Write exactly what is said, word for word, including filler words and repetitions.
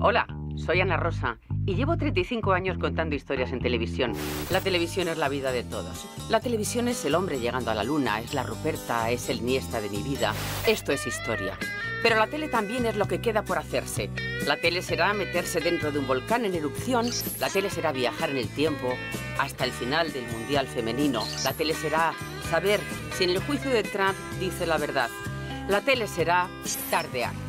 Hola, soy Ana Rosa y llevo treinta y cinco años contando historias en televisión. La televisión es la vida de todos. La televisión es el hombre llegando a la luna, es la Ruperta, es el Niesta de mi vida. Esto es historia. Pero la tele también es lo que queda por hacerse. La tele será meterse dentro de un volcán en erupción. La tele será viajar en el tiempo hasta el final del Mundial Femenino. La tele será saber si en el juicio de Trump dice la verdad. La tele será tardear.